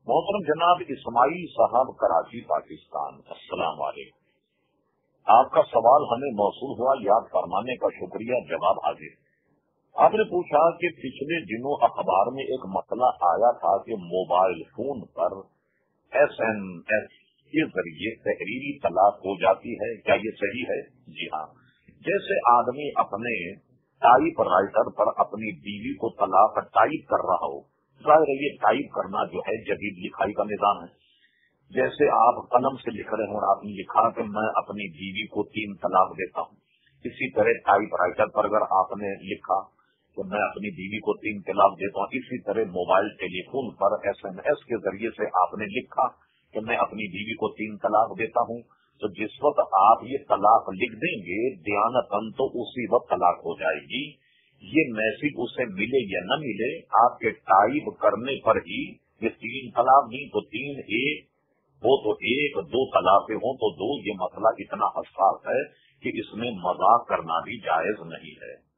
मोहतरम जनाब इस्माइल साहब कराची पाकिस्तान, अस्सलाम वालेकुम। आपका सवाल हमें मौसूल हुआ, याद फरमाने का शुक्रिया। जवाब हाजिर। आपने पूछा कि पिछले दिनों अखबार में एक मसला आया था कि मोबाइल फोन पर SMS के जरिए तहरीरी तलाक हो जाती है, क्या ये सही है? जी हाँ। जैसे आदमी अपने टाइप राइटर पर अपनी बीवी को तलाक टाइप कर रहा हो, जाहिर है ये टाइप करना जो है जदीद लिखाई का निजाम है। जैसे आप कलम से लिख रहे हो और आपने लिखा कि मैं अपनी बीवी को 3 तलाक देता हूँ, इसी तरह टाइप राइटर पर अगर आपने लिखा तो मैं अपनी बीवी को 3 तलाक देता हूँ, इसी तरह मोबाइल टेलीफोन पर SMS के जरिए से आपने लिखा कि मैं अपनी बीवी को 3 तलाक देता हूँ, तो जिस वक्त आप ये तलाक लिख देंगे दयानतन तो उसी वक्त तलाक हो जाएगी। ये मैसेज उसे मिले या न मिले, आपके टाइप करने पर ही ये 3 तलाक नहीं तो 3, 1 हो तो 1, 2 तलाक हो तो 2। ये मसला इतना हसास है कि इसमें मजाक करना भी जायज नहीं है।